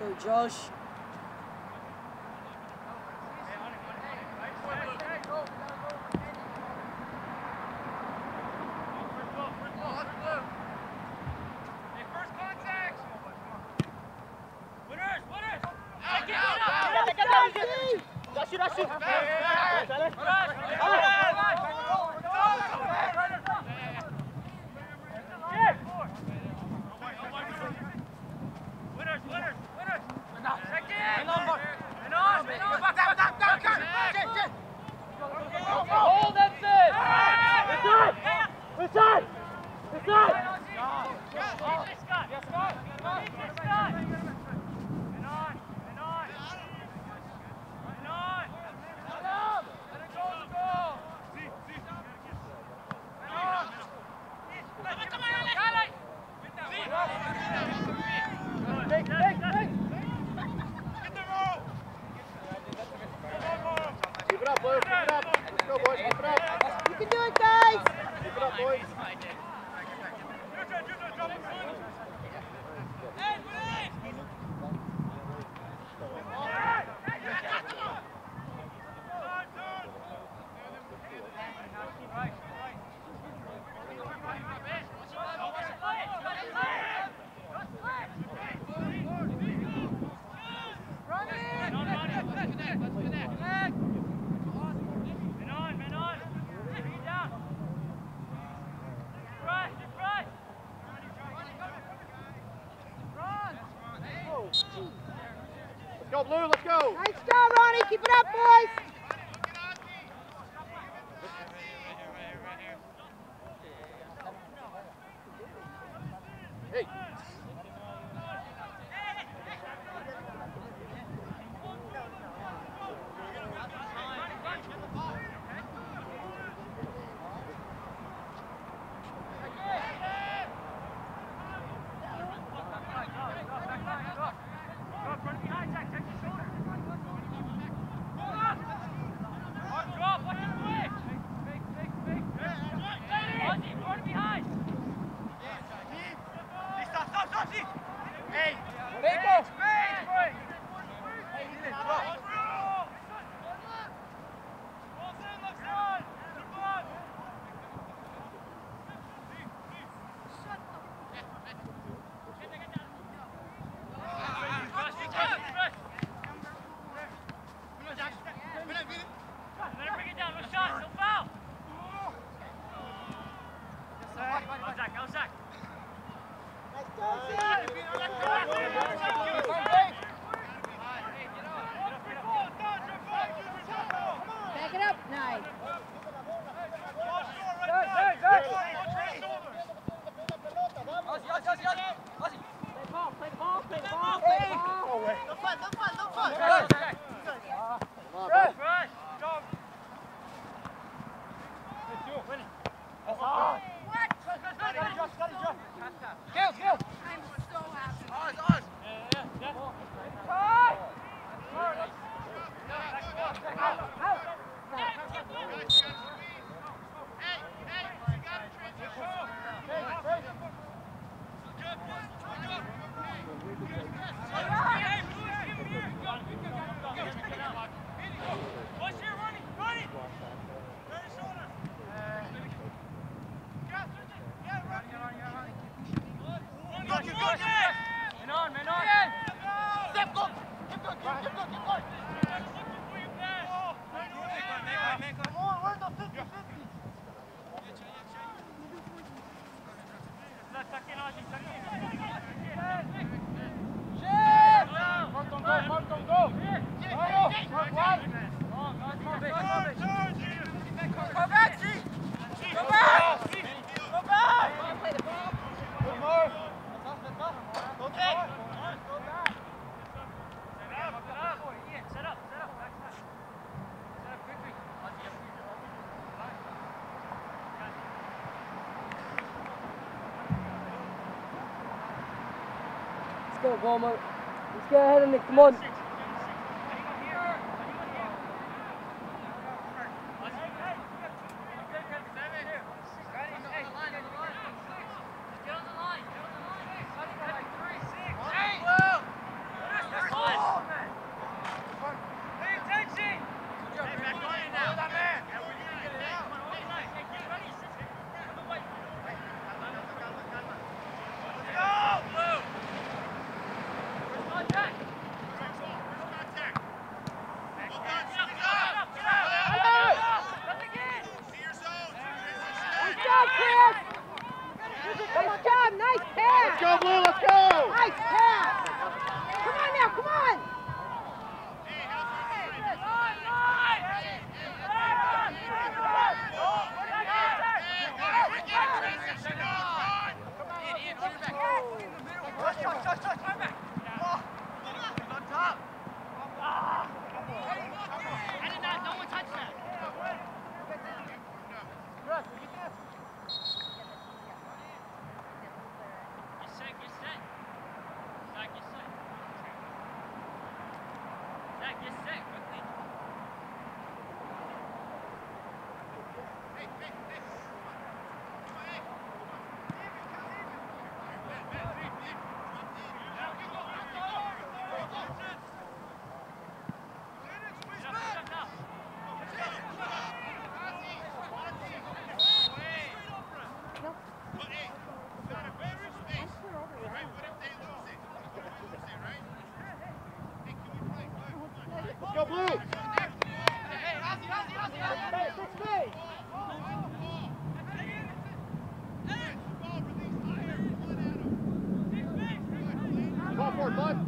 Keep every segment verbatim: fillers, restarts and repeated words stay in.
Go, Josh. Go, Blue, let's go! Nice job, Ronnie! Keep it up, boys! Hey! Let's go, Walmart. Let's get ahead of it. Come on. Let's go, Blue, let's go! Nice pass! Come on now, come on! Let's go, Blue! Call for it, bud.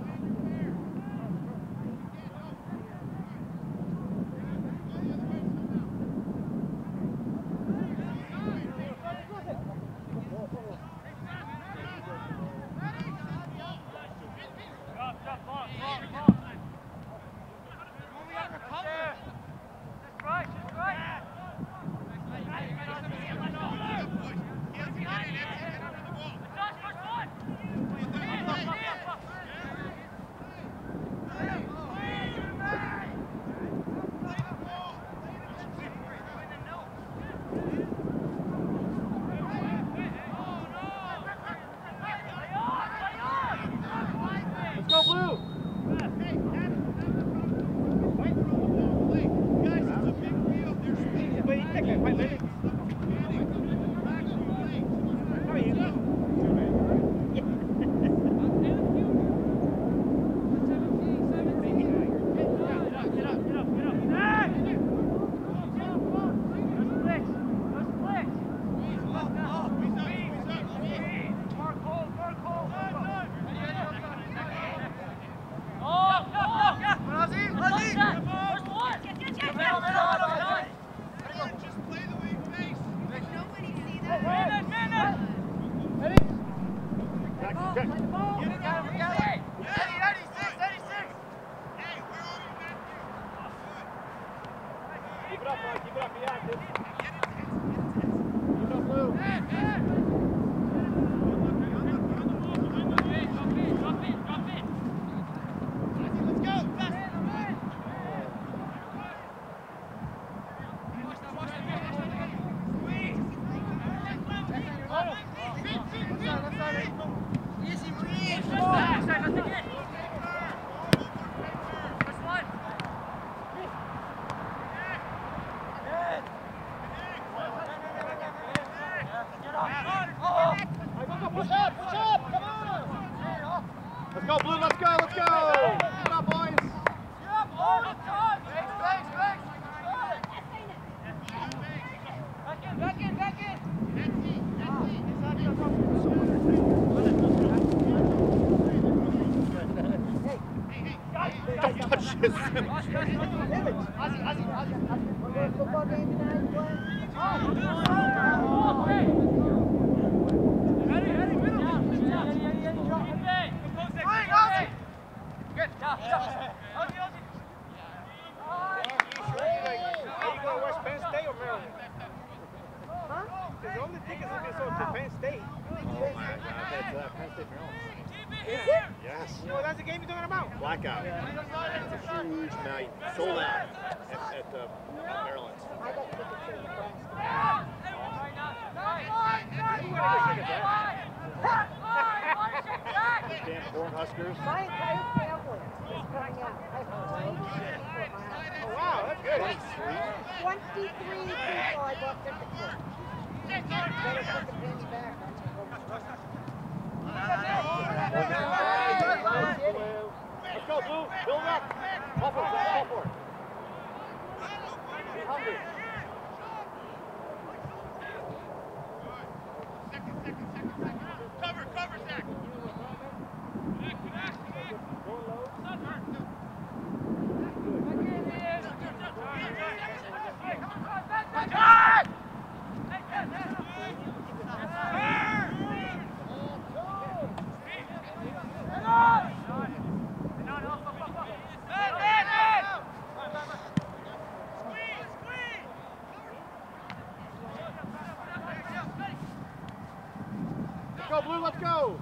Go Blue! Keep it up, Mike. Keep it up. Be active. Keep it up, Blue. Push up, push up, come on! Let's go, Blue, let's go, let's go! Keep it up, boys! Get up, boys! Thanks, thanks, thanks! Back in, back in, back in! That's it, that's it! Hey, hey, hey! Don't touch his... Ozzy, Ozzy, Ozzy! Football game tonight, playing? Oh, hey! Good. Yeah, yeah. Ozzy, Ozzy. Are you going to West Penn State or Maryland? Huh? Because the only tickets will be sold to Penn State. Oh my God, that's uh, Penn State, Maryland. Is it? Yes. Well, that's the game you're talking about. Blackout. It's a huge night. Sold out at, at uh, Maryland. I got tickets to Nebraska. Damn Cornhuskers. My entire family is coming out. I have twenty-three people at my house. Oh, wow, that's good. twenty-three people I bought tickets for. Better put the penny back. Let's go, Blue. Build up. Call for it, Zach. Call for it. Be hungry. Second, second, second, second. Cover, cover, Zach. go, Blue, let's go!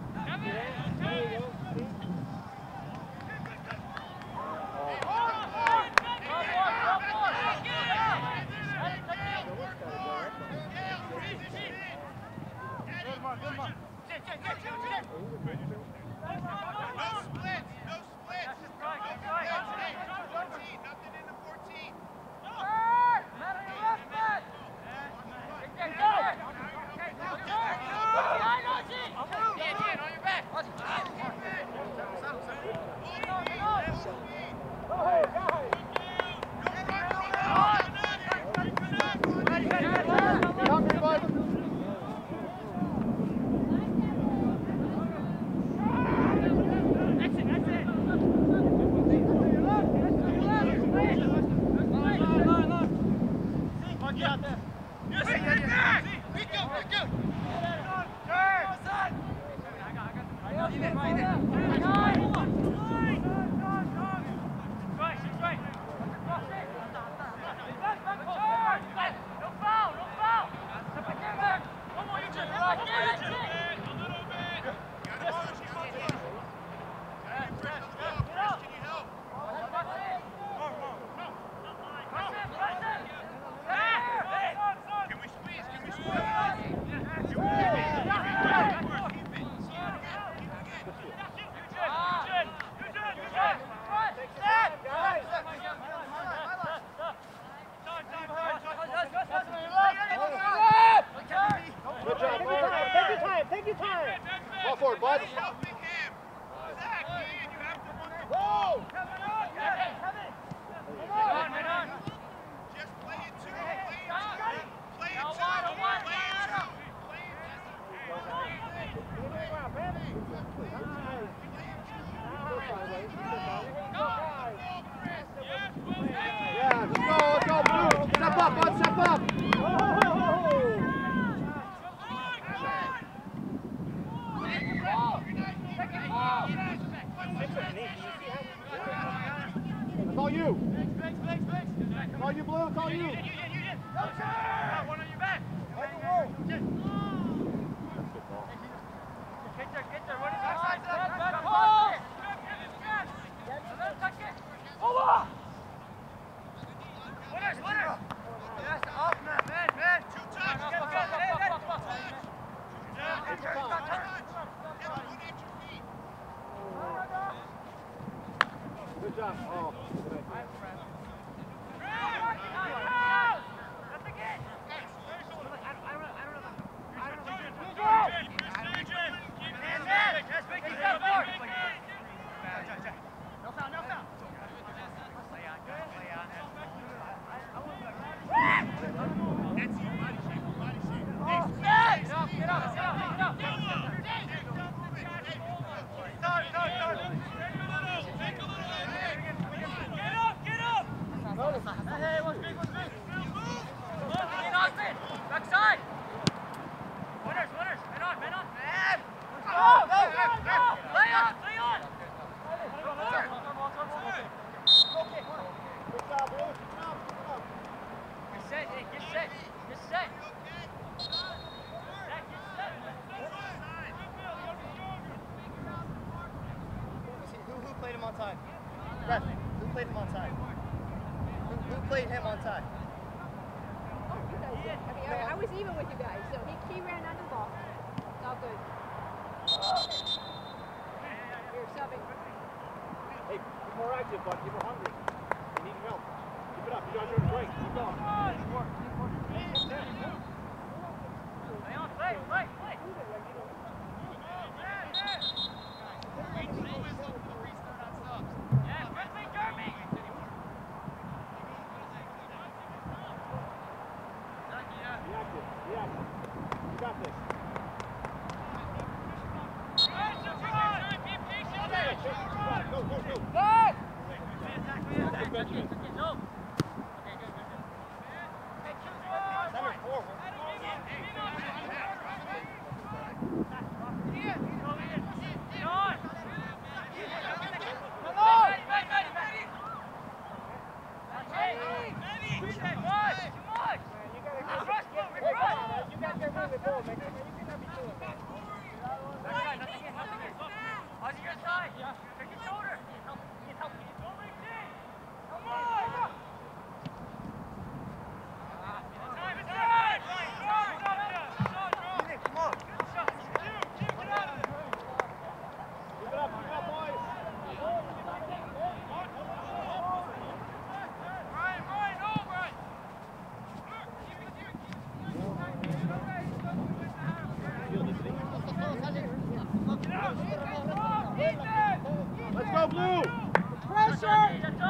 Let's go, Blue! Pressure!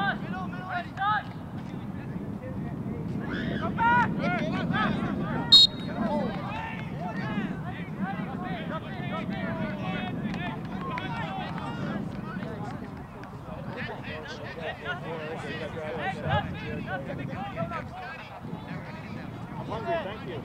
Come back! I'm hungry, thank you.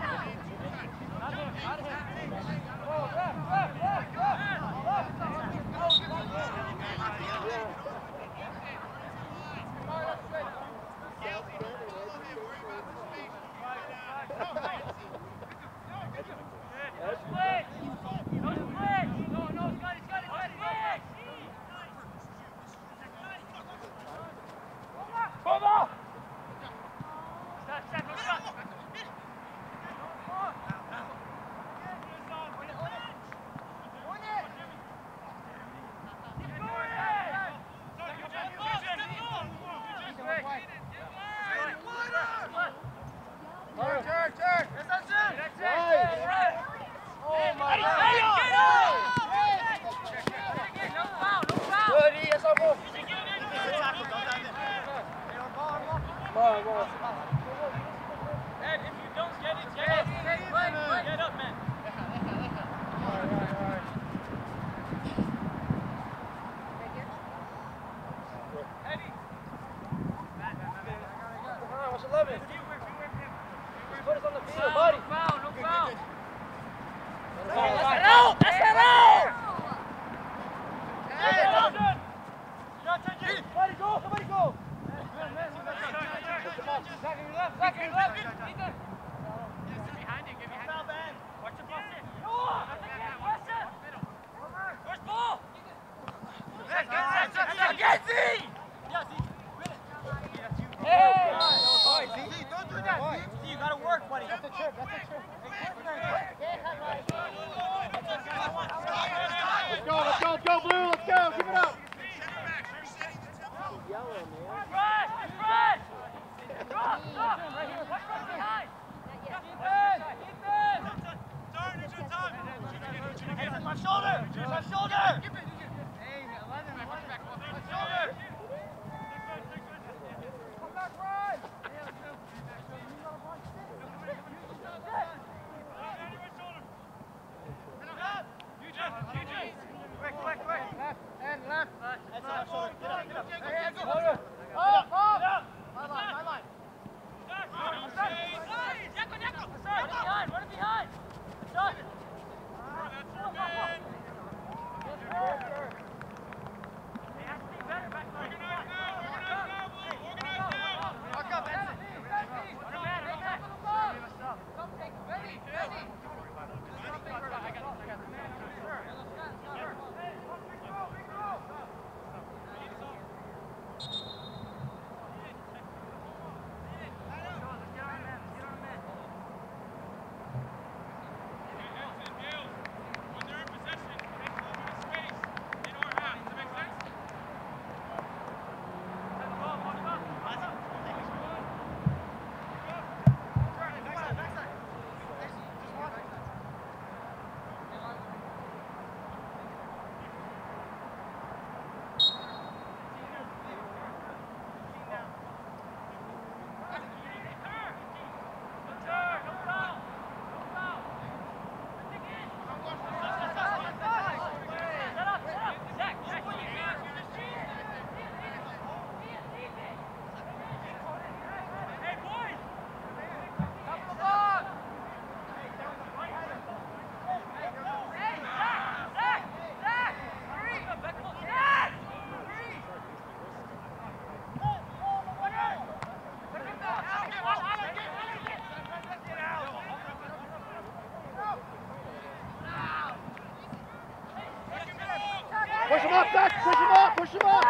Push him up, Zach! Push him up! Push him up!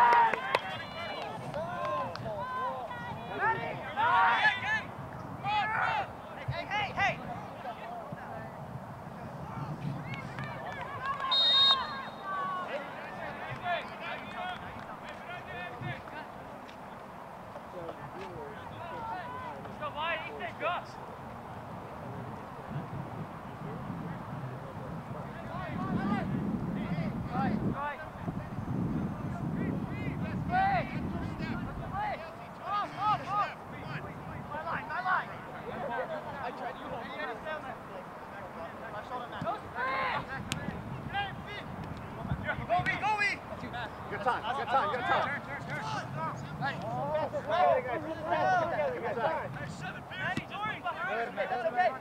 Hey, hey, hey!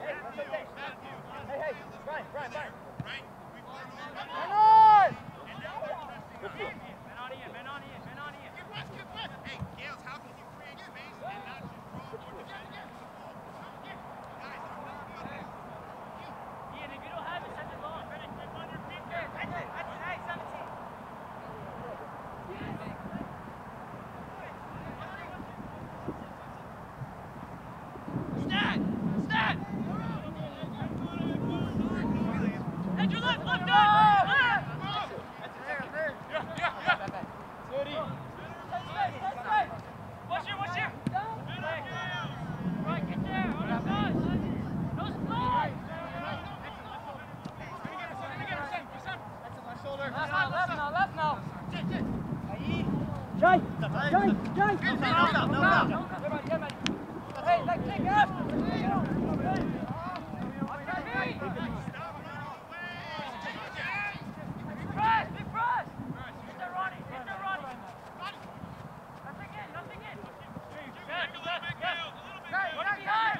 Hey, hey, Brian, Brian, Brian. Hang on! Good field. Man on Ian, man on Ian, man on Ian. Hey, Gales, how can you create space and not just draw more defenders? Guys, I'm not good. Ian, if you don't have it, send it long. Finish it on your feet there. That's it, that's it. Hey, seventeen. Stand! Stand! Head your left, left up! Left! Yeah, yeah, yeah. Watch here, watch here! Right, get there! On the side! No slide! Left now, left now, left now! Jai! Jai! Jai! No foul, no foul, no foul. Get ready, get ready. Hey, like, take it up! Press! Big press! Get there, Ronnie! Get there, Ronnie! Nothing in, nothing in! Yes, yes, yes! Guys, guys, guys!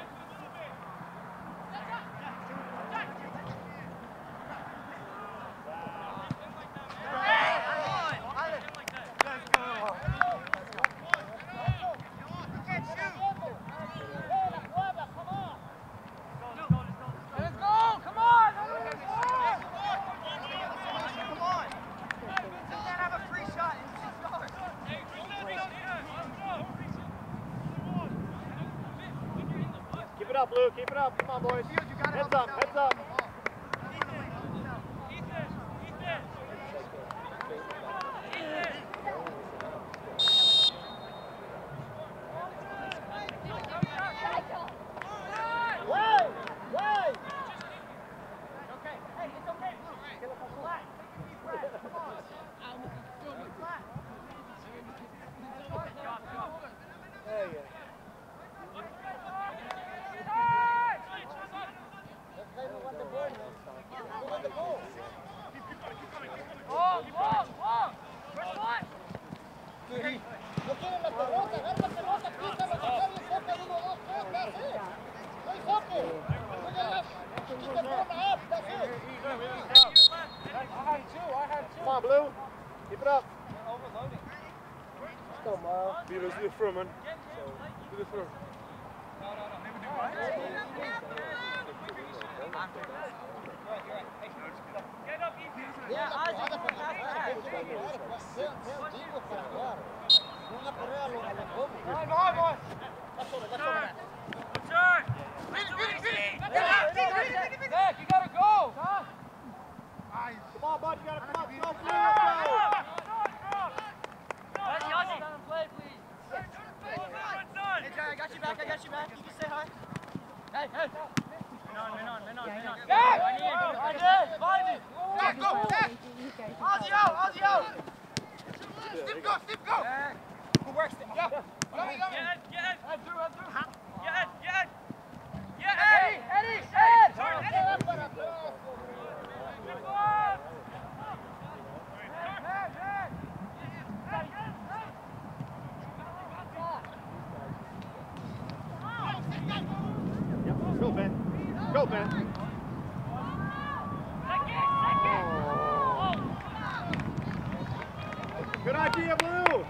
Let's go! Come on! Come on. You can't have a free shot in six yards. Keep it up, Lou. Keep it up. Come on, boys. Heads up. Heads up. Walk, walk, walk! First one! No quieren la pelota, agarra la pelota, písala, sacarle cerca de uno, dos, tres, that's it. No hay soccer. Look at that. Keep the ball up, that's it. I had two, I had two. Come on, Blue. Keep it up. Let's go, Miles. Be let's do the throw, man. Do the throw. Get up, easy! Dejen la pelota para jugar, sean sean dignos para jugar. No van a correr a lo a lo bobo. Come on, boy! That's over, that's over. Turn! Zach, you gotta go! Huh? Come on, bud. You gotta come up. Go, Blue. Let's go. Let's go! Let him play, please. Hey, Jerry, I got you back. I got you back. You can say hi. Hey, hey! Man on, man on, man on, man on. Zach! I need it. I did! Find it! Zach, go, Zach. Ozzy out, Ozzy out. Steve, go, Steve, go. Who works it? Yeah. Get it, get it! Head through, head through! Get it, get it! Get Eddie! it! Eddie! Head! Turn, Queda Eddie! para atrás. Good ball! Head, head! Yep. Go, Ben. Go, Ben. Second, second! Oh! Good idea, Blue.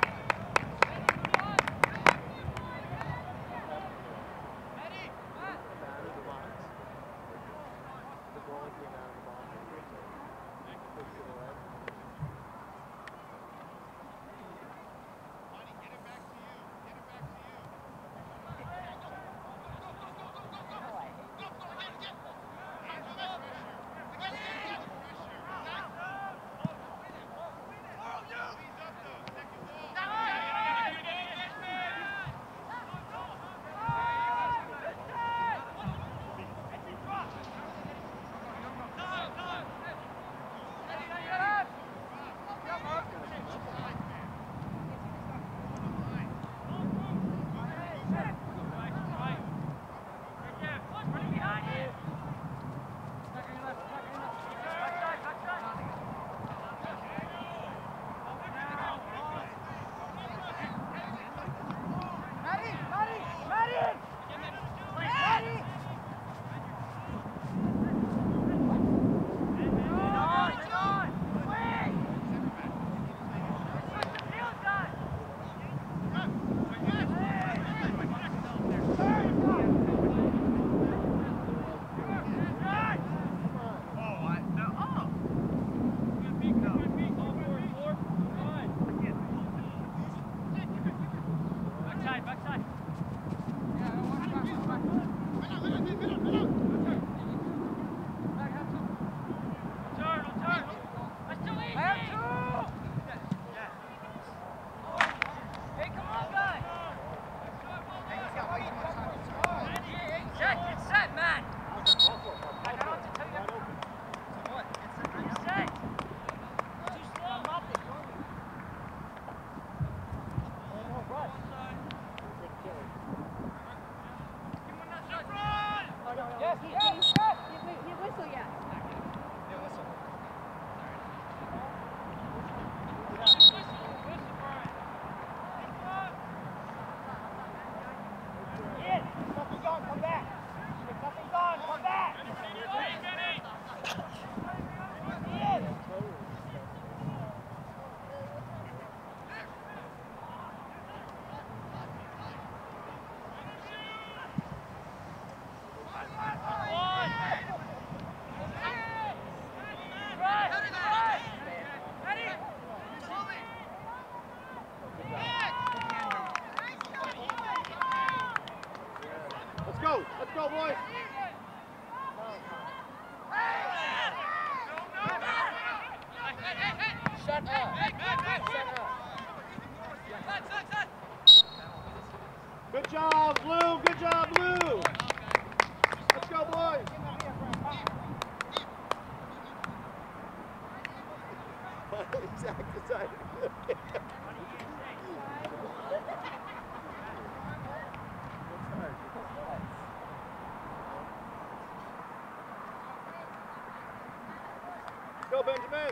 Shut up. Shut up. Good job, Blue. Good job, Blue. Let's go, boys. Zach decided to go, Benjamin.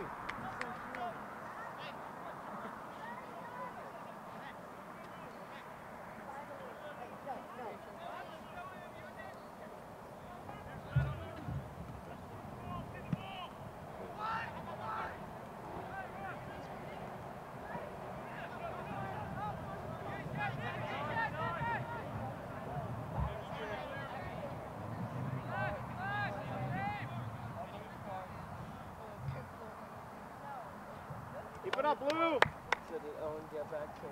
Keep it up, Blue. So did Owen get back to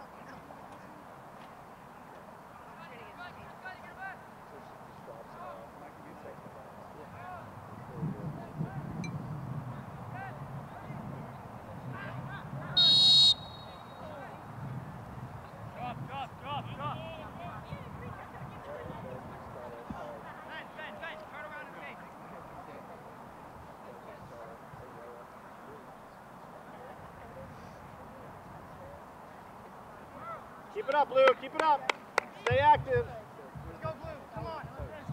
Keep it up, Blue. Keep it up. Stay active. Let's go, Blue. Come on.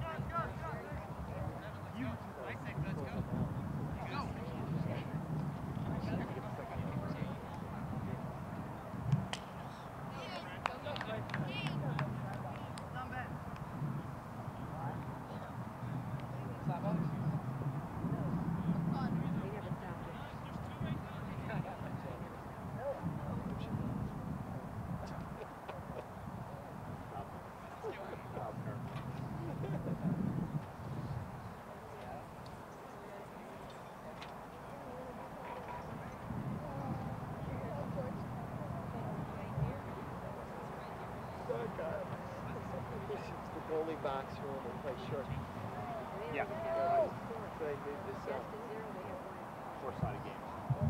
the goalie box room and play short? Yeah. So they moved this up. Four-sided games.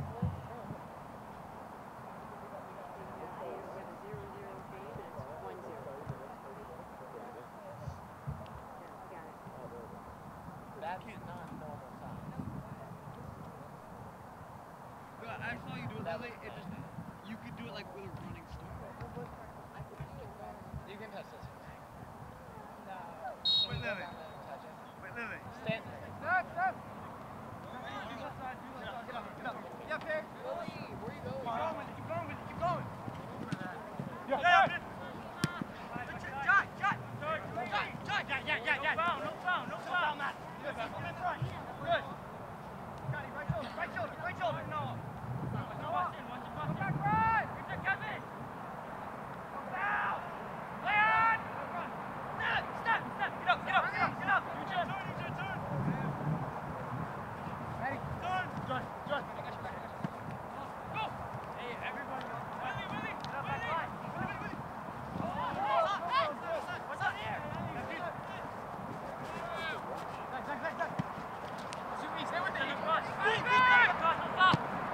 That's not normal time. I saw you do it that way. It just, you could do it like with a running start. You can touch this. No. Wait, Lily. Touch it. Wait, Lily. Stand. Stop, stop. Get up, get up. Get up here. Lily, where are you going? Keep going with it. Keep going with it. Keep going. Yeah. Yeah. Shot, shot. Shot, shot. Yeah, yeah, yeah, yeah. No foul, no foul, no foul, Matt. Good. Good. Got it. Right shoulder, right shoulder, right shoulder. No. Watch it, watch it, watch it. Back right. Get there, Kevin. Foul. Leon. Step, step, step. Get up, get up, get up, get up. Use your turn, use your turn. Ready? Turn. Turn, turn. I got you back, I got you. Go. Hey, everybody. Willie, Willie. Get up, back line. Willie, Willie, Willie. What's up here? Zach, Zach, Zach, Zach. Shoot me, stay with it. Stop, stop, stop.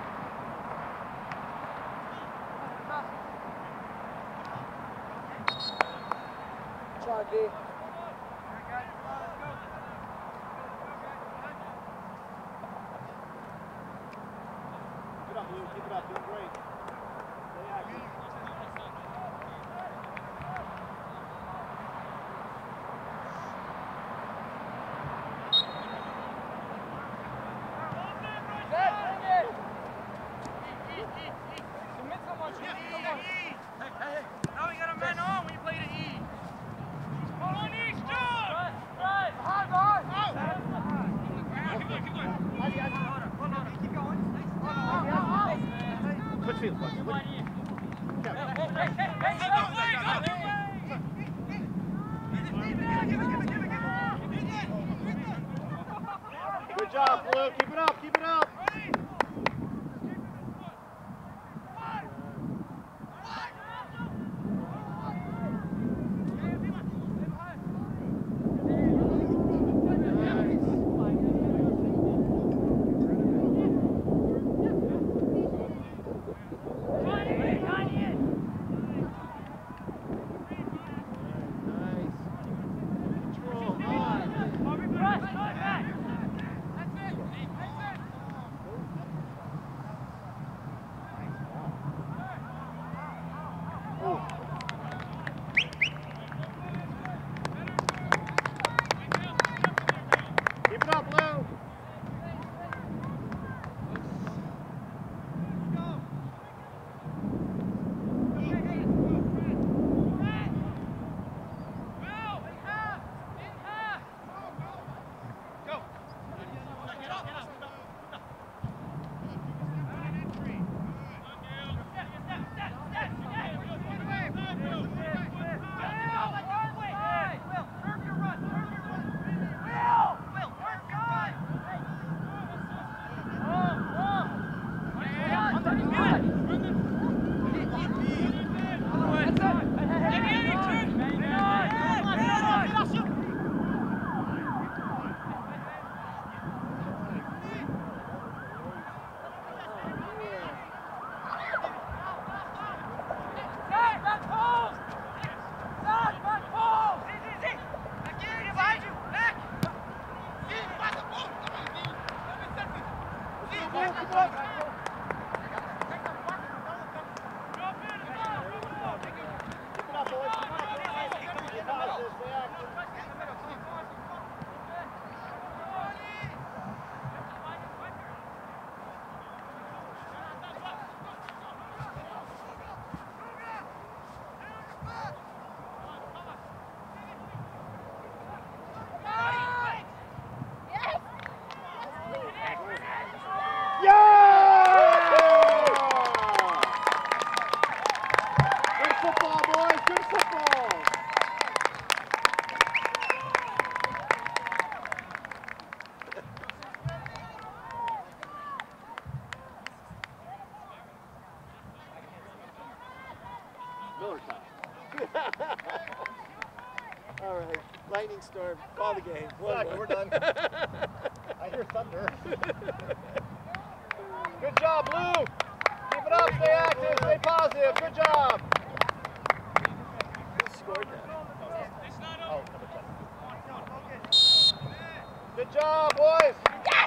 Try B. Keep it up, Blue. Keep it up. Doing great. Stay active. Submit someone, submit someone. Hey, hey, hey. Now we got a man on when you play the E. Hold on, E, John. Right, right. Behind, behind. Keep going, keep going. Adi, Adi. Hold on, hold on. Keep going. Adi, Adi. Switch field, Buck. Switch. Hey, hey, hey, hey, hey, go, way, go, way. Good job, Blue. Keep it up. Keep it up. lightning storm. Call the game. One, one. We're done. I hear thunder. Good job, Blue. Keep it up. Stay active. Stay positive. Good job. Who scored that? Oh, good job, boys. Yes!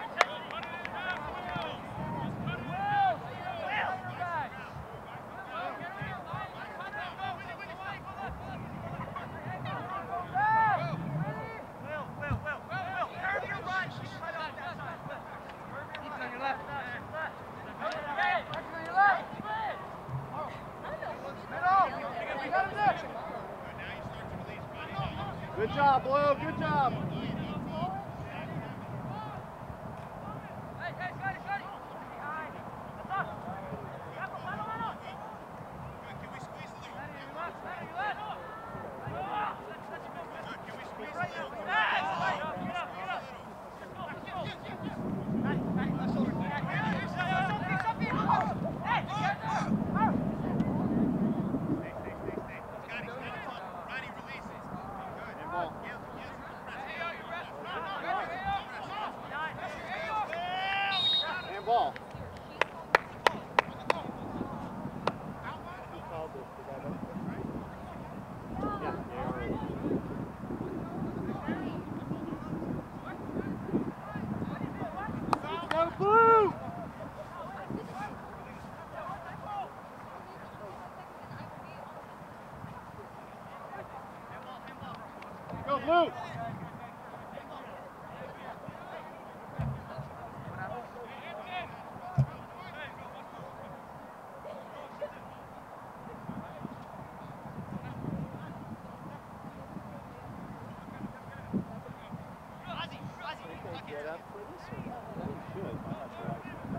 Good job, Blue. Good job. Ball. Go Blue! Go Blue! Get up for this or not? They should. I'm not sure.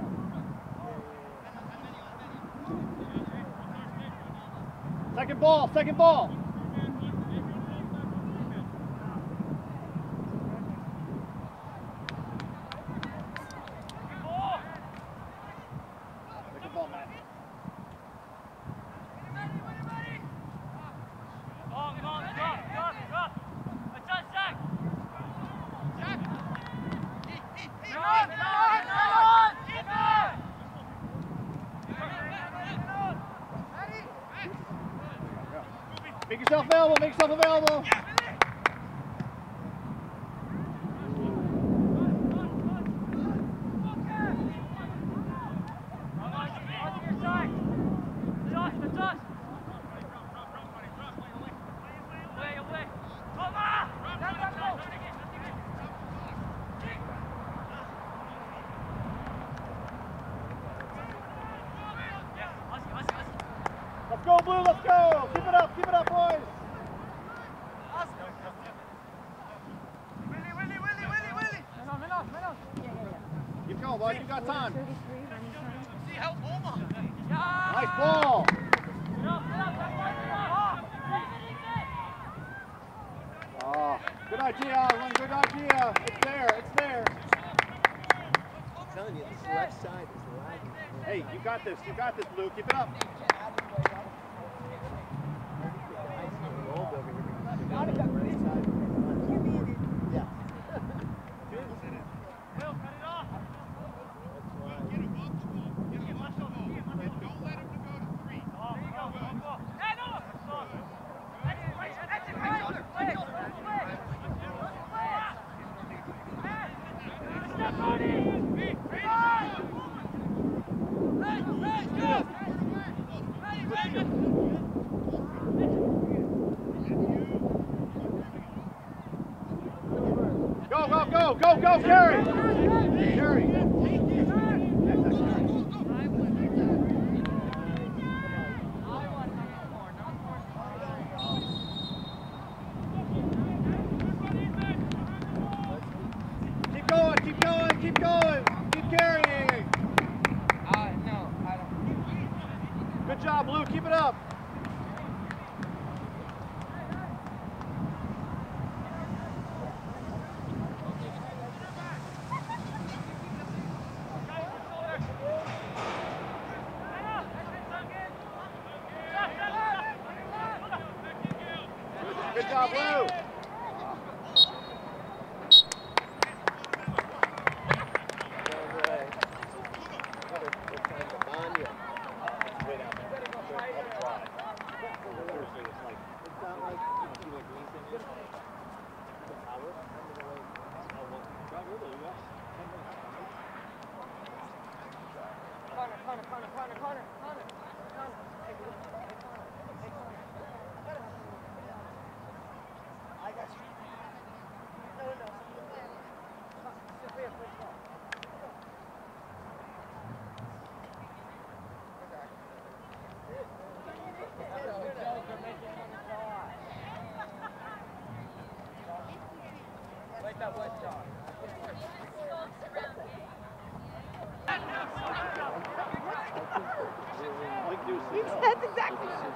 Second ball, second ball. Second ball, Matt. Long, long, drop, drop, drop. Adjust, Zach. Zach. Get on, get on, get on, get on. Make yourself available, make yourself available. Let's go, Blue, let's go. Keep it up, keep it up, boys. Willie, Willie, Willie, Willie, Willie. Keep going, bud, you got time. See how Oma. Nice ball. Oh, good idea, Osman, good idea. It's there, it's there. I'm telling you, this left side is lagging. Hey, you got this, you got this, Blue. Keep it up. Yeah. Go, go, go, go, go, Carrie! Carrie! Keep going, keep going, keep going! Keep carrying! Uh, no, I don't. Good job, Blue, keep it up! Good job, Blue. Connor, Connor, Connor, Connor, Connor, Connor. Hey, Connor. Hey, Connor. Hey, Connor. I got you. No, no, no. Sophia, please go. Wait that one shot. That's exactly what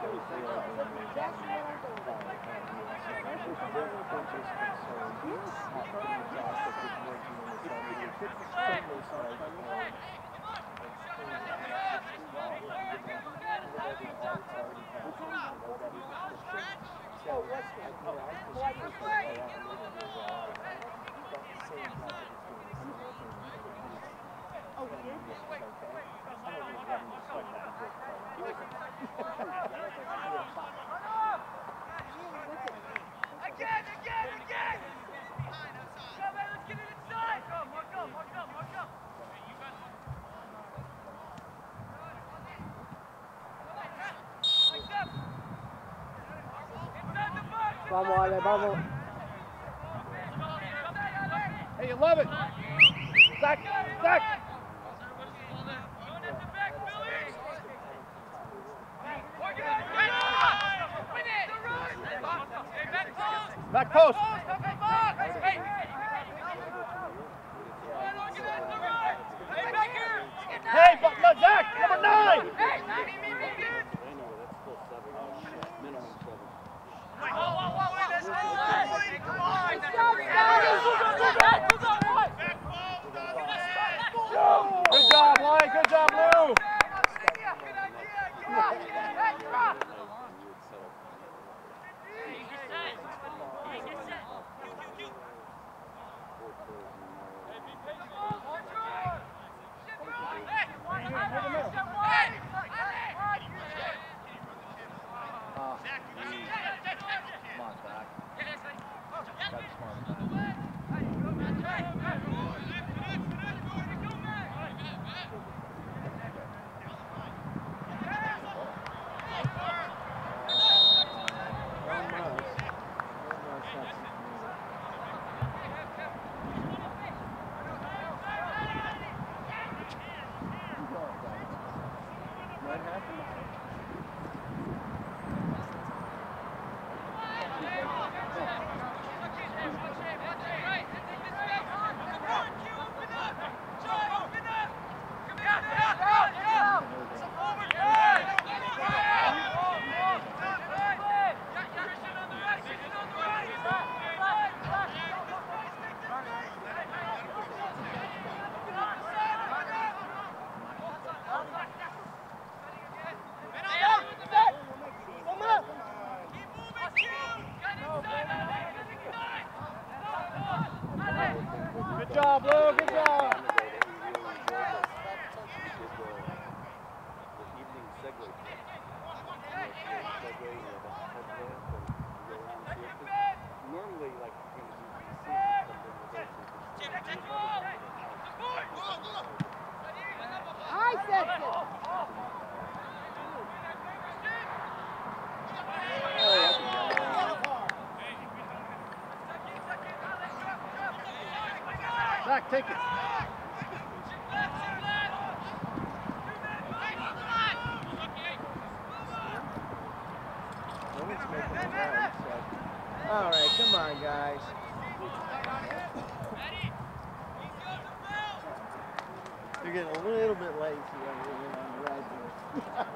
Again, again, again! Come on, let's get it inside! Come, mark up, mark up, mark up! Vamos, Ale, vamos. Hey, you love it. Zach, Zach. Back post. Hey! Hey, but no, Zach, number nine. Hey! Me, me, me, me! Whoa, whoa, whoa, wait, that's not right! Come on! Good job, Lloyd. Good job, Lou. Good job, Lou. Good job. Normally, like, I said it. Zach, take it. All right, come on, guys. You're getting a little bit lazy over here on the right there.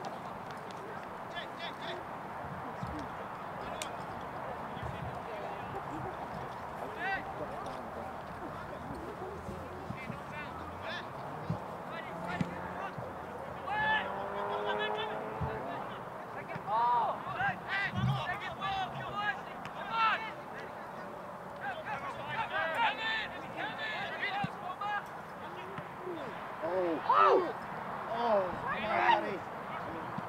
Oh, oh, buddy.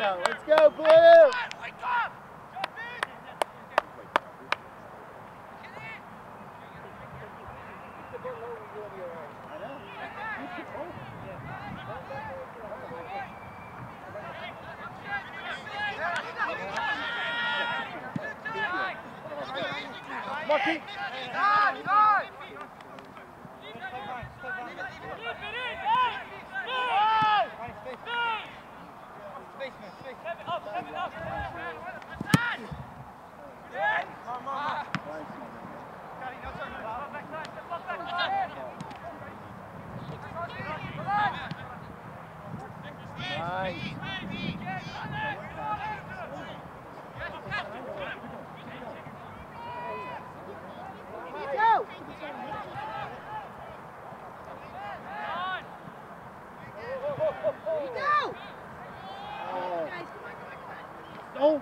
now. Let's go, Blue. Lucky. Oh.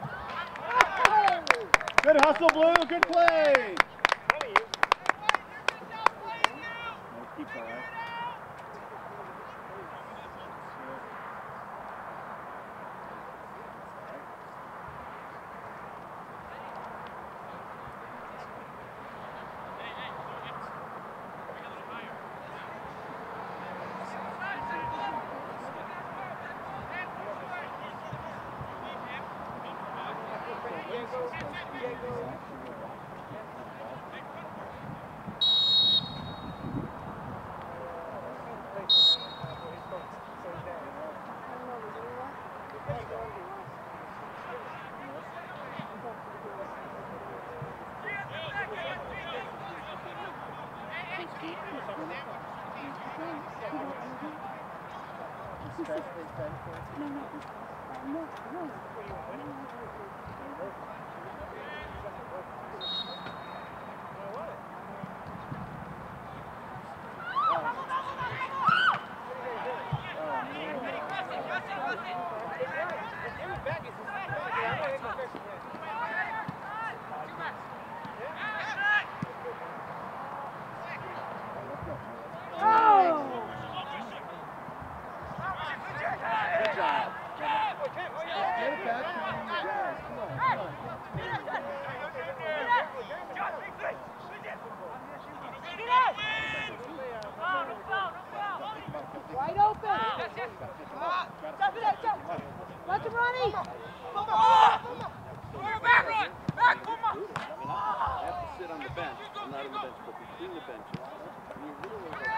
Good hustle, Blue. Good play. Keep all right. Wide open. Let him run it. Back run. Back, come on. I have to sit on the bench. I'm not on the bench, but between the benches. I mean, literally, like,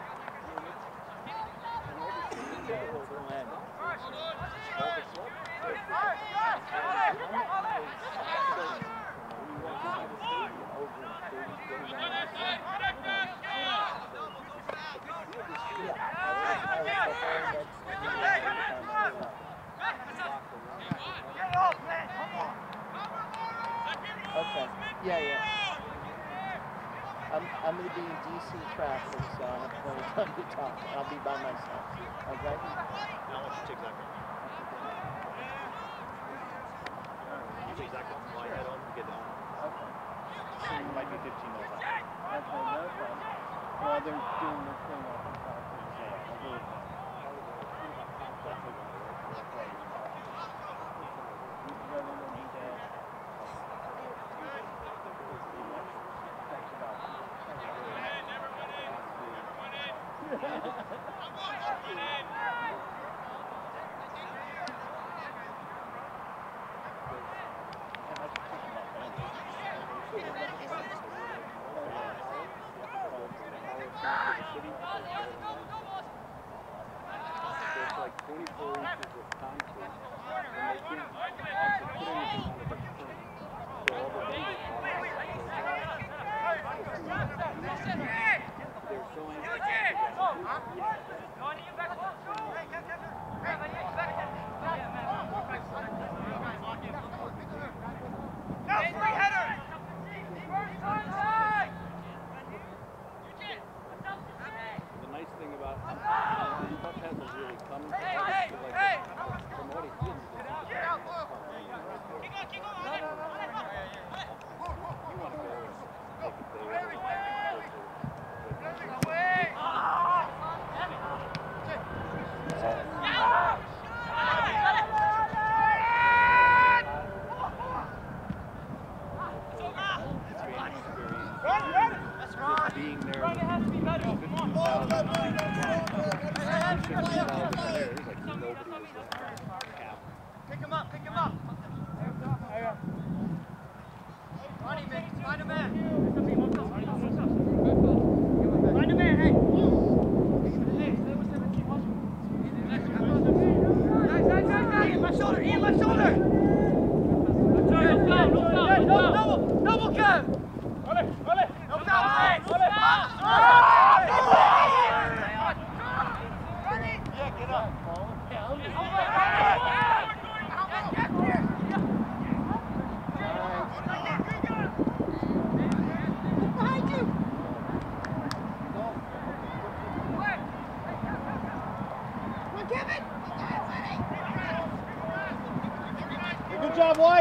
Okay. Yeah, yeah. I'm I'm gonna be in D C traffic, so I have plenty of time to talk. I'll be by myself. Okay? Now let's take Zach off. You take Zach off, fly head on, get down. Okay. So it might be fifteen minutes out. Okay, no problem. Well, they're doing their thing off the top, so I'll go with that. There's like twenty-four inches of concrete, and they can't actually put anything on it but concrete. So all the vendors are they're showing the nice thing about Buck hasn't really come to like promoting kids.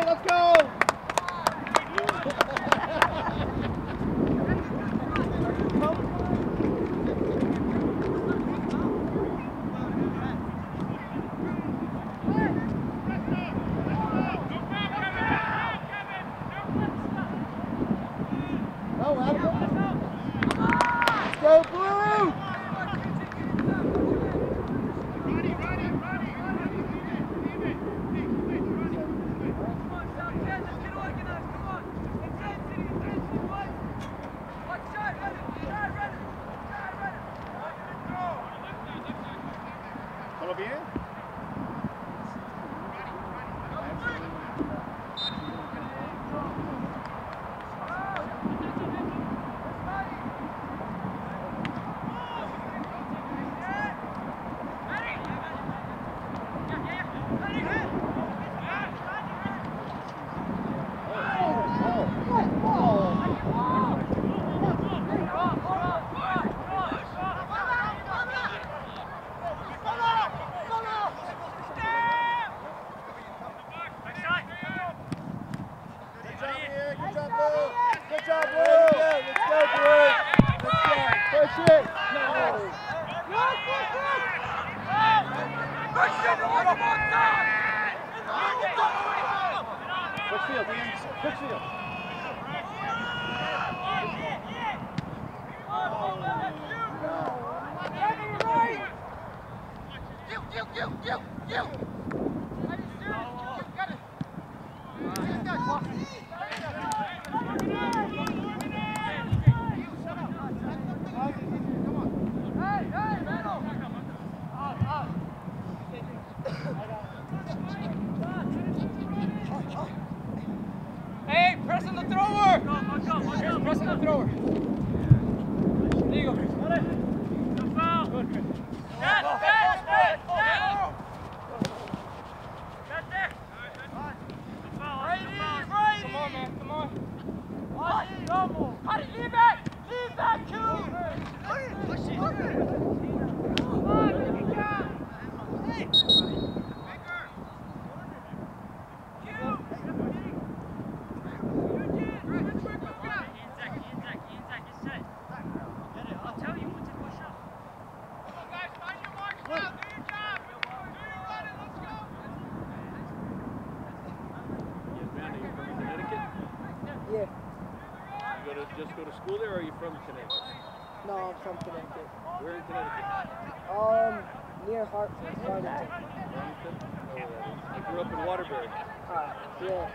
Hey, let's go! Oh, let's go, Blue! ¿Todo bien? Hey, press on the thrower! Here's press on the thrower. There you go, Chris. Good foul. Good, Chris. Yes, yes, yes, yes. Got there. Good foul. Righty, righty. Come on, man, come on. Righty, double. Righty, leave it. Leave that, Q. Push it. Come on, give it down. Hey. Just go to school there, or are you from Connecticut? No, I'm from Connecticut. Where in Connecticut? Um, near Hartford, Farmington. Farmington? Oh, yeah. I grew up in Waterbury. Ah, yeah.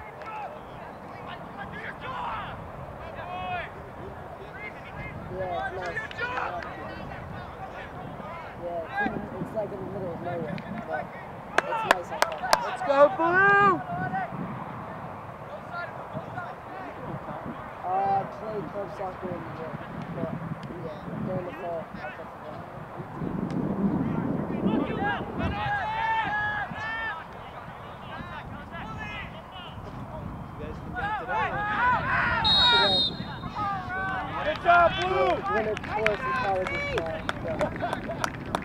Yeah, it's nice. Yeah, it's, in, it's like in the middle of nowhere, but it's nice out there. Let's go, Blue! Uh, I played club soccer in the year, but yeah, during the fall, I kept it going. Good job, Blue! When it's close, it's probably just fine.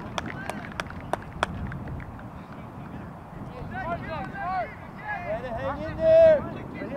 Way to hang in there!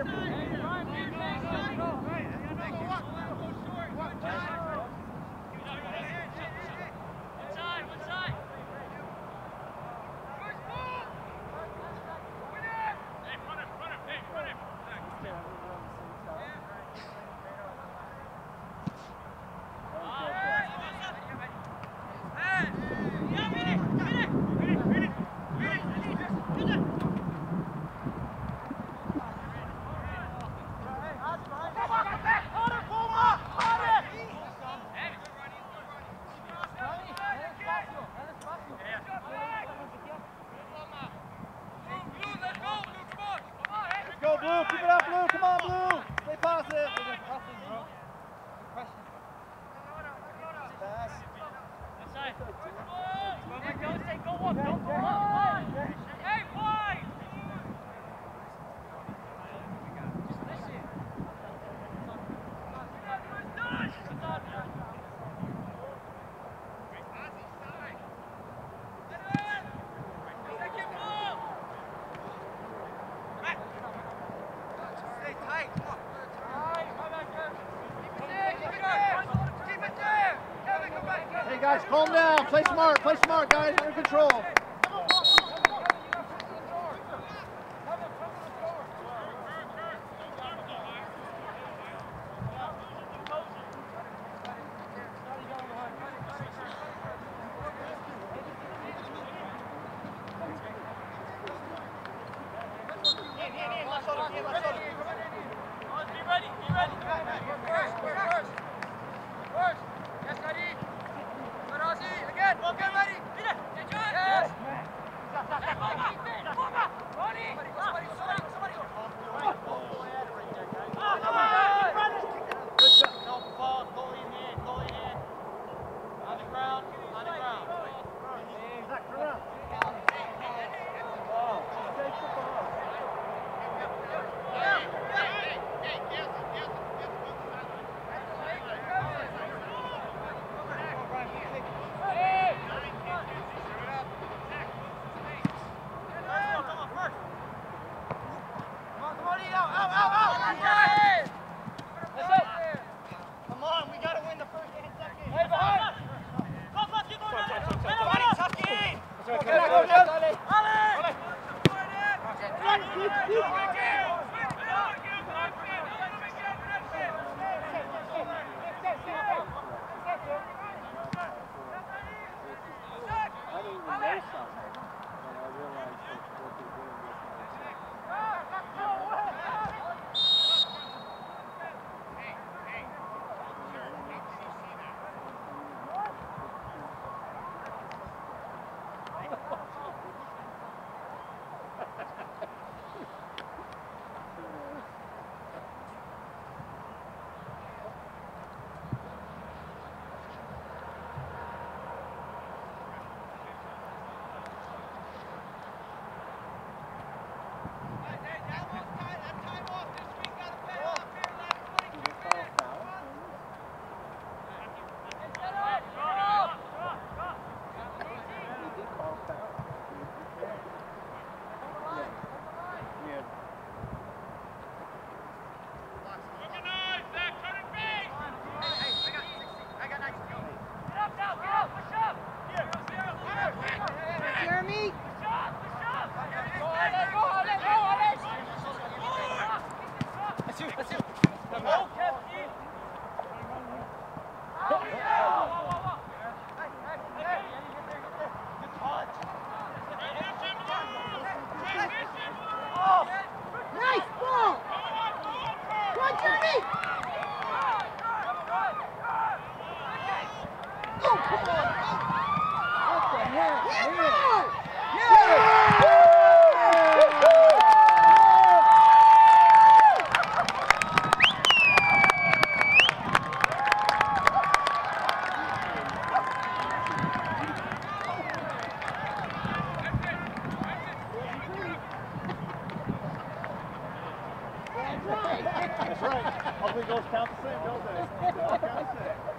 Go, Blue! Keep it up, Blue! Come on, Blue! Stay positive! Pass. Outside. Don't say go up, don't go up. Hey, wide! Just listen. guys, calm down. Play smart. Play smart, guys. Under control. That's right. Hopefully goals count the same, don't they? They all count the same.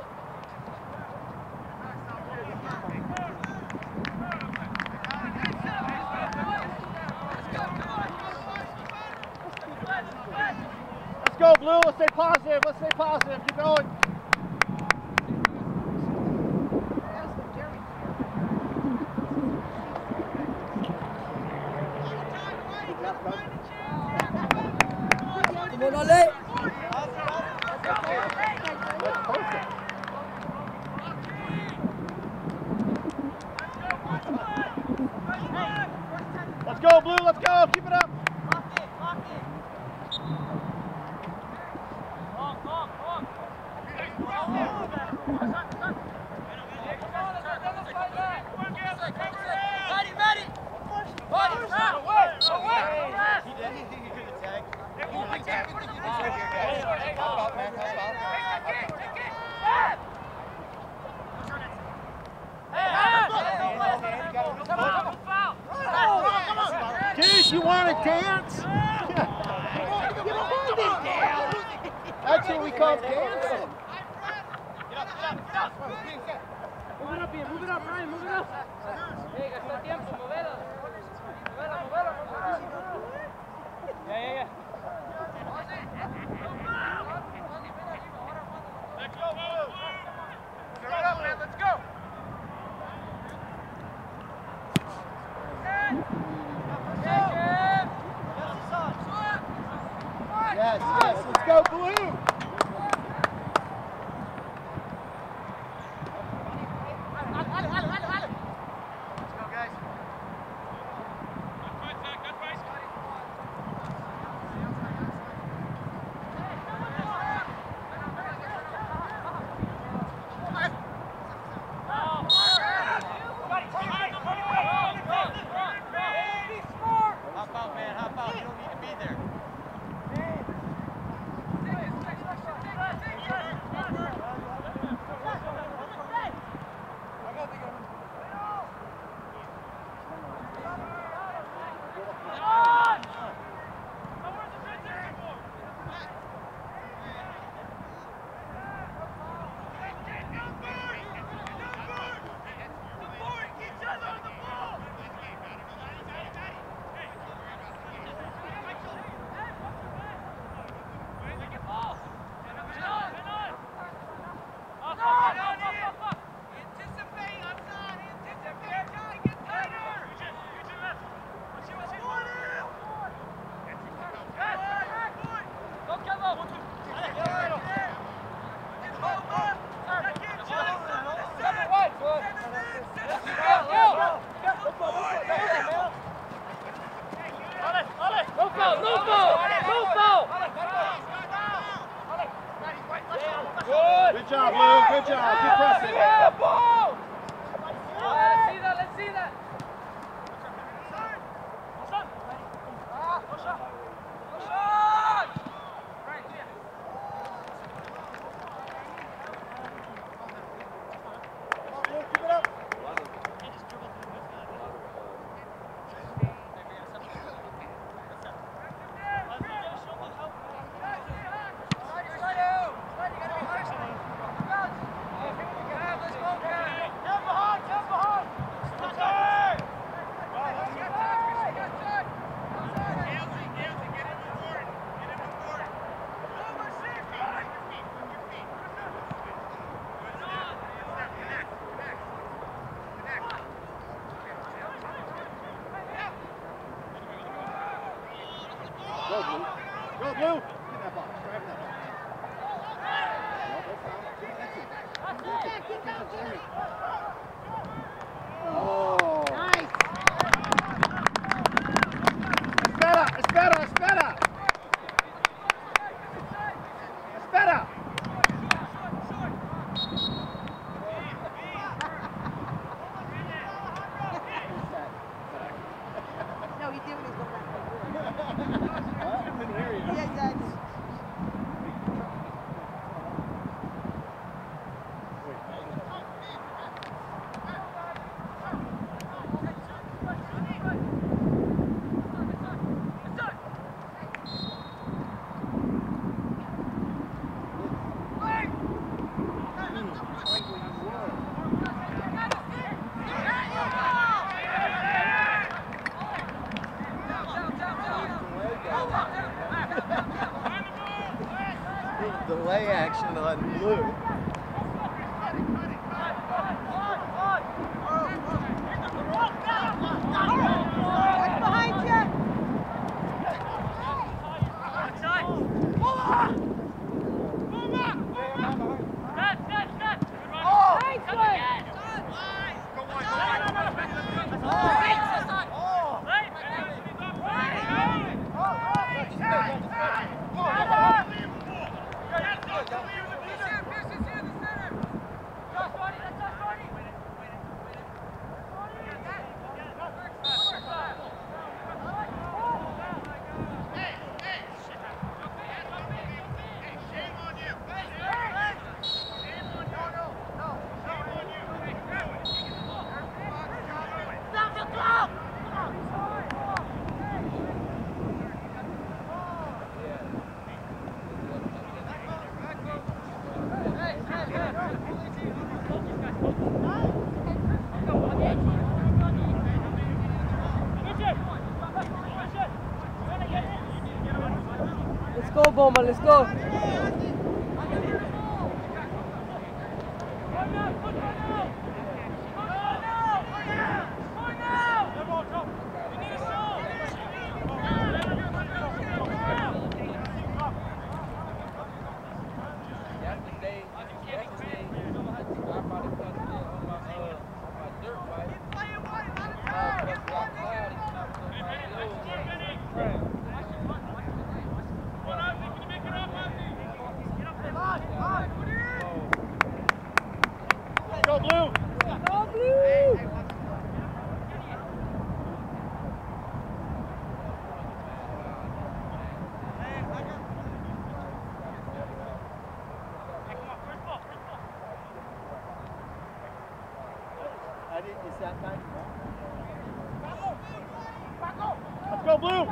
Let's go, Blue. Let's stay positive. Let's stay positive. Keep going. Come on, Ollie. Let's go, Blue. Let's go. Keep it up. Dude, you want to dance? That's what we call dancing. Move it up here, move it up, Ryan, move it up. Hey, gastó tiempo, movelo. Movelo, movelo, movelo. Yeah, yeah, yeah. Let's go, Blue. Let's go, man, let's go. Yes, yes, let's go blue! Good job, Lou. Good job. Keep pressing. Yeah, ball! Let's see that. Let's see that. Keep it up. Go, Blue. Go, Blue. Get that ball. Drive that ball. Oh. Nice. Espera, espera, espera. Espera. No, he did when he was going back. I'm in here, yeah. Yeah, exactly. Delay action on Blue. What's behind you? Let's go, Bowman, let's go. Is that guy wrong? Let's go, Blue!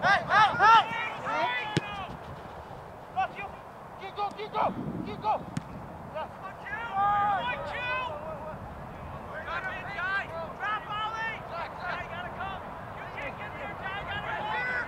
Hey, help, help! Keep go, keep go, keep go. Drop Ollie! Guy, gotta come! You can't get there, Guy, gotta come!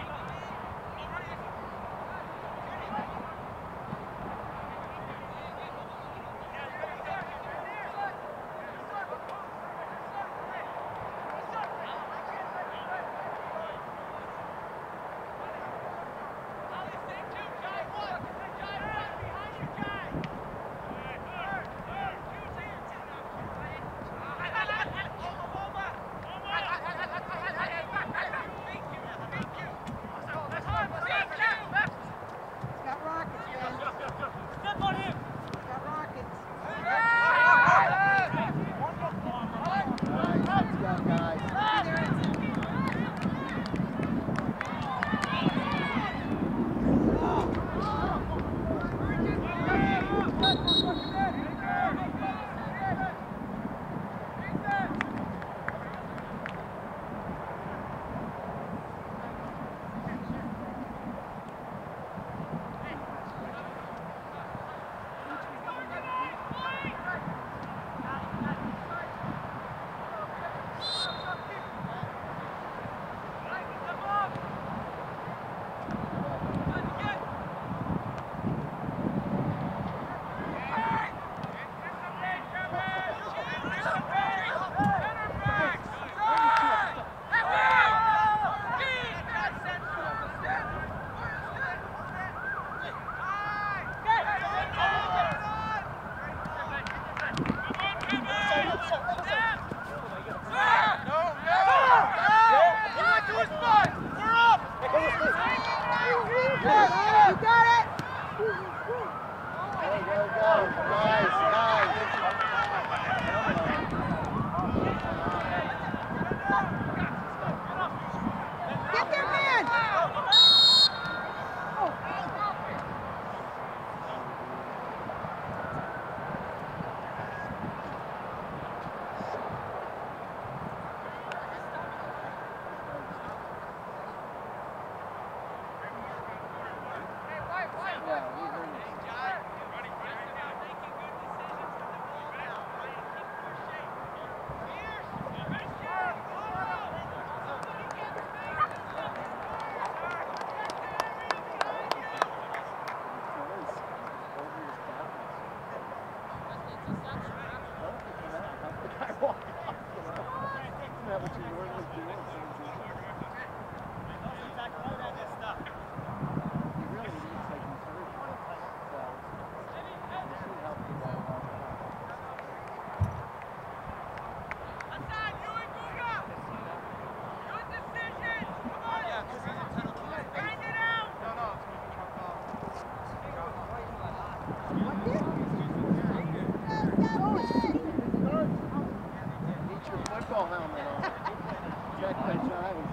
Football helmet on. Check my child.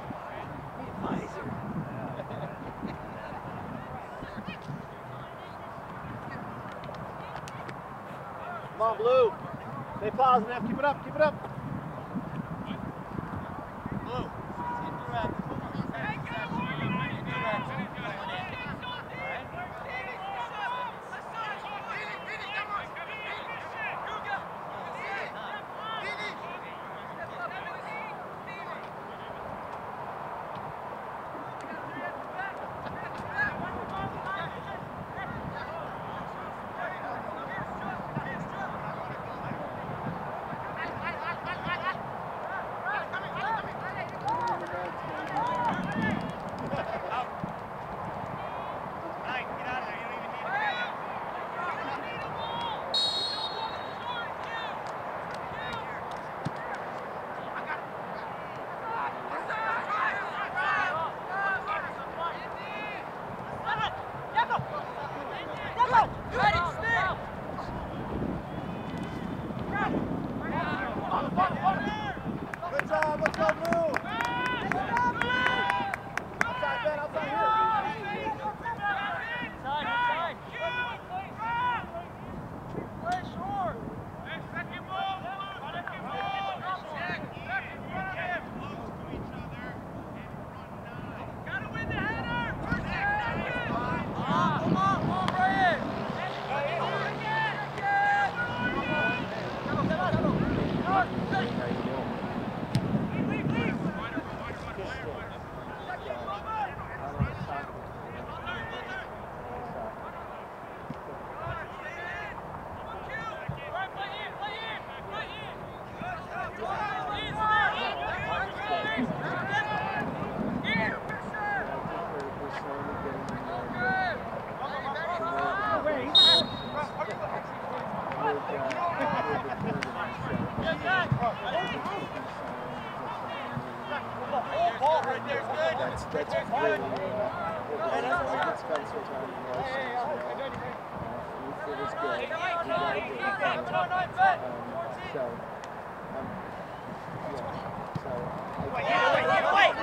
Come on, Blue. Stay positive. Keep it up. Keep it up. Blue. Indirect. Hey, That's that's really uh, it was like it's got some time in motions, you know. Uh, it was good. We got it good. Um, so, um, yeah. So I Wait, wait, wait, wait.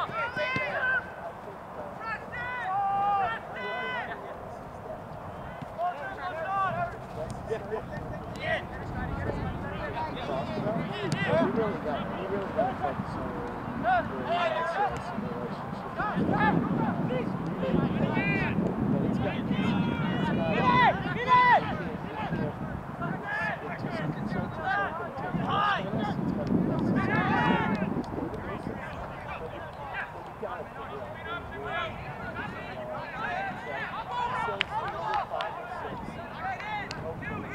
We really got, we really got to focus on really nice uh, some relationships. But it's got, it's, it's got, it can't, it just, consultants aren't going to take trust on us. It's got to be us. It's got to be databases. But you, but you got to figure out who's really, so, so, so, five or six. Hopefully,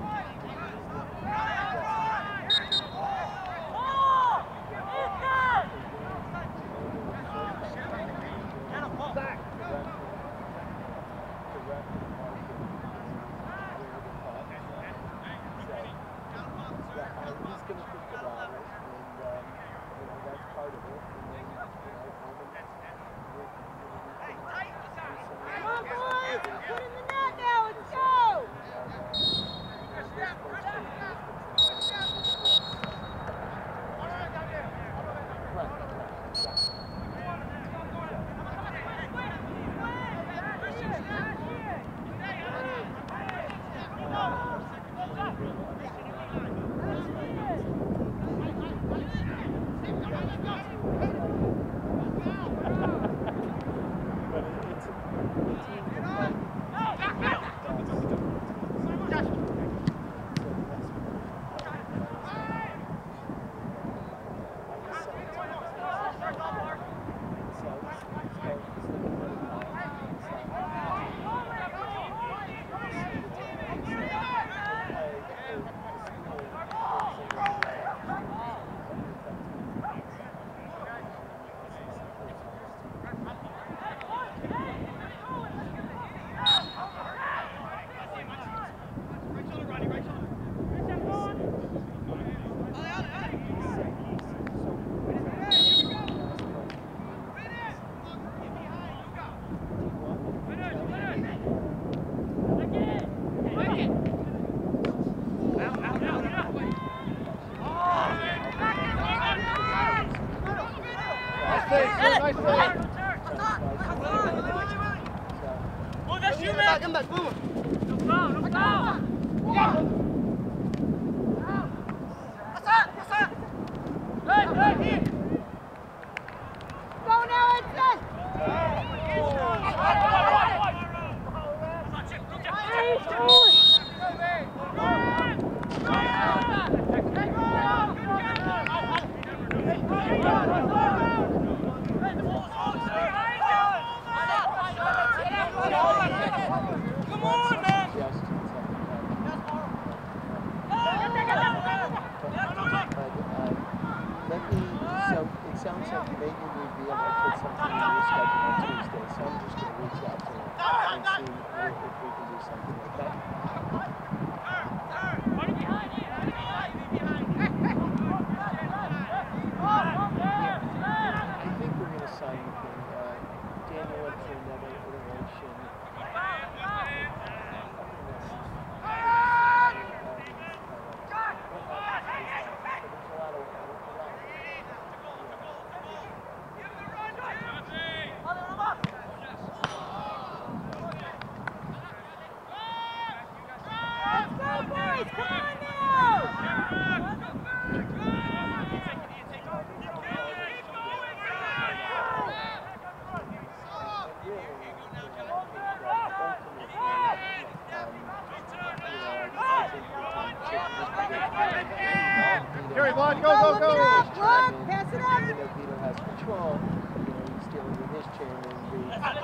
Gary, Vaughn, go, go, go! Pass it up! Even though Vito has control, you know, he's dealing with his chairman. The, I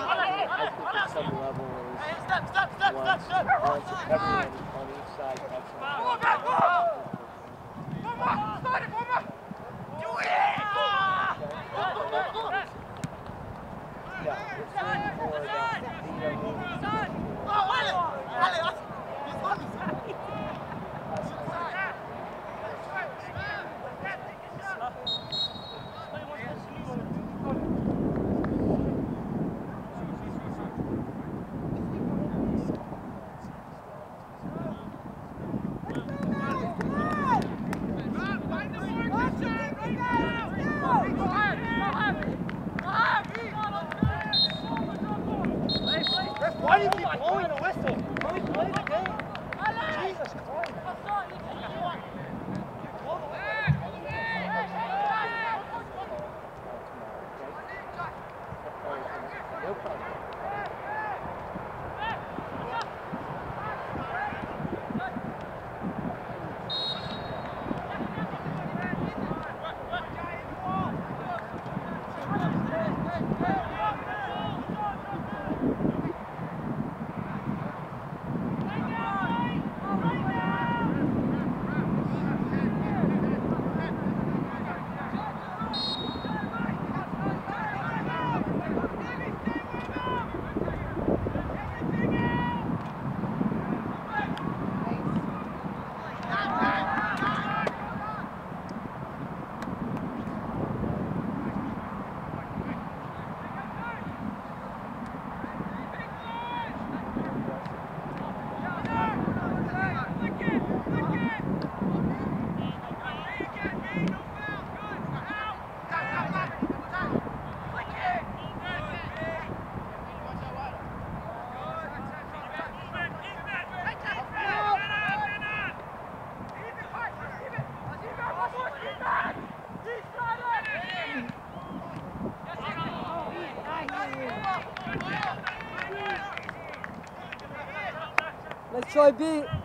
think at some level is Step, step, step, once, step, step. once everyone on each side has some Go back, go! Start it, Boomer! Do it! Yeah, it's really more about Vito moving. Oh, Ale! Ale, he's funny. Play one, Why do you keep blowing the whistle? Let me play the game. Jesus Christ. No problem. Let's try beat.